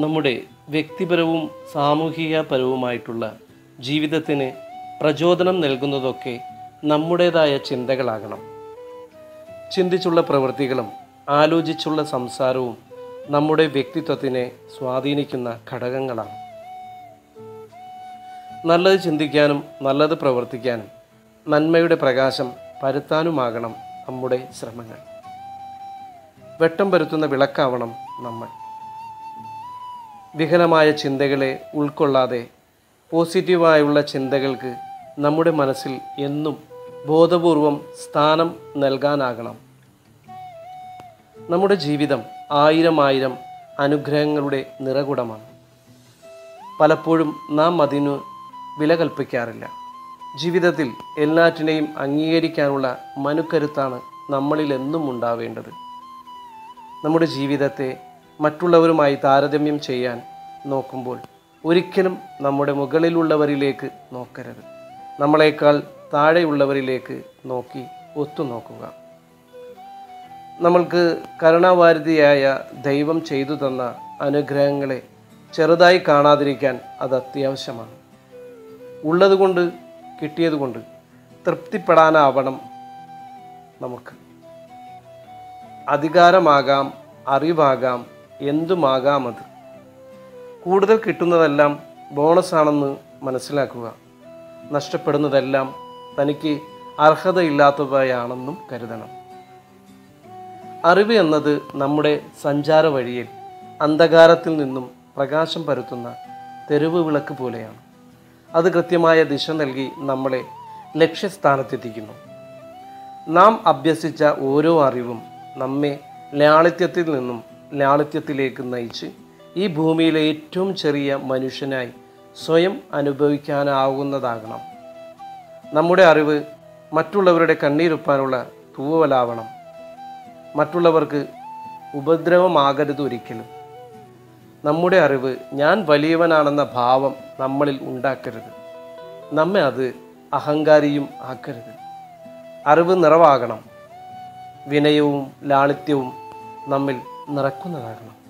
നമ്മുടെ വ്യക്തിപരവും സാമൂഹികപരവുമായിട്ടുള്ള ജീവിതത്തിന് പ്രചോദനം നൽകുന്നതൊക്കെ നമ്മുടേതായ ചിന്തകളാകണം. ചിന്തിച്ചുള്ള പ്രവൃത്തികളും ആലോചിച്ചുള്ള സംസാരവും നമ്മുടെ വ്യക്തിത്വത്തിനെ സ്വാധീനിക്കുന്ന ഘടകങ്ങളാണ്. നല്ലത് ചിന്തിക്കാനും നല്ലത് പ്രവർത്തിക്കാനും നന്മയുടെ പ്രകാശം പരത്താനുമാകണം നമ്മുടെ ശ്രമങ്ങൾ. വെട്ടം പരത്തുന്ന വിളക്കാവണം നമ്മൾ. വികലമായ ചിന്തകളെ ഉൾക്കൊള്ളാതെ പോസിറ്റീവായുള്ള ചിന്തകൾക്ക് നമ്മുടെ മനസ്സിൽ എന്നും ബോധപൂർവം സ്ഥാനം നൽകാനാകണം. നമ്മുടെ ജീവിതം ആയിരം അനുഗ്രഹങ്ങളുടെ നിറകുടമാണ്. പലപ്പോഴും നാം അതിനു വില കൽപ്പിക്കാറില്ല. ജീവിതത്തിൽ എല്ലാറ്റിനെയും അംഗീകരിക്കാനുള്ള മനക്കരുത്താണ് നമ്മളിൽ എന്നും ഉണ്ടാവേണ്ടത്. നമ്മുടെ ജീവിതത്തെ മറ്റുള്ളവരുമായി താരതമ്യം ചെയ്യാൻ നോക്കുമ്പോൾ ഒരിക്കലും നമ്മുടെ മുകളിലുള്ളവരിലേക്ക് നോക്കരുത്. നമ്മളെക്കാൾ താഴെയുള്ളവരിലേക്ക് നോക്കി ഒത്തുനോക്കുക. നമ്മൾക്ക് കരുണാവാരിധിയായ ദൈവം ചെയ്തു തന്ന അനുഗ്രഹങ്ങളെ ചെറുതായി കാണാതിരിക്കാൻ അത് അത്യാവശ്യമാണ്. ഉള്ളതുകൊണ്ട് കിട്ടിയതുകൊണ്ട് തൃപ്തിപ്പെടാനാവണം നമുക്ക്. അധികാരമാകാം, അറിവാകാം, എന്തുമാകാം അത്. കൂടുതൽ കിട്ടുന്നതെല്ലാം ബോണസാണെന്ന് മനസ്സിലാക്കുക. നഷ്ടപ്പെടുന്നതെല്ലാം തനിക്ക് അർഹതയില്ലാത്തവയാണെന്നും കരുതണം. അറിവ് എന്നത് നമ്മുടെ സഞ്ചാര വഴിയിൽ അന്ധകാരത്തിൽ നിന്നും പ്രകാശം പരത്തുന്ന തെരുവ് വിളക്ക് പോലെയാണ്. അത് കൃത്യമായ ദിശ നൽകി നമ്മളെ ലക്ഷ്യസ്ഥാനത്തെത്തിക്കുന്നു. നാം അഭ്യസിച്ച ഓരോ അറിവും നമ്മെ ലാളിത്യത്തിൽ നിന്നും ലാളിത്യത്തിലേക്ക് നയിച്ച് ഈ ഭൂമിയിലെ ഏറ്റവും ചെറിയ മനുഷ്യനായി സ്വയം അനുഭവിക്കാനാവുന്നതാകണം. നമ്മുടെ അറിവ് മറ്റുള്ളവരുടെ കണ്ണീരൊപ്പാനുള്ള തൂവലാവണം. മറ്റുള്ളവർക്ക് ഉപദ്രവമാകരുത് ഒരിക്കലും. നമ്മുടെ അറിവ് ഞാൻ വലിയവനാണെന്ന ഭാവം നമ്മളിൽ ഉണ്ടാക്കരുത്. നമ്മെ അത് അഹങ്കാരിയും ആക്കരുത്. അറിവ് നിറവാകണം. വിനയവും ലാളിത്യവും നമ്മിൽ നിറക്കുന്നതാകണം.